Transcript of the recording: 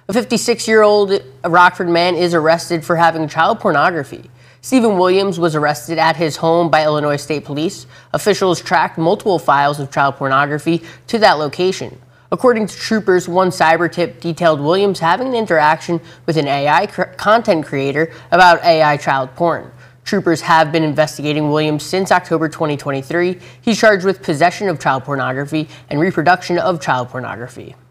A 56-year-old Rockford man is arrested for having child pornography. Stephen Williams was arrested at his home by Illinois State Police. Officials tracked multiple files of child pornography to that location. According to troopers, one cyber tip detailed Williams having an interaction with an AI content creator about AI child porn. Troopers have been investigating Williams since October 2023. He's charged with possession of child pornography and reproduction of child pornography.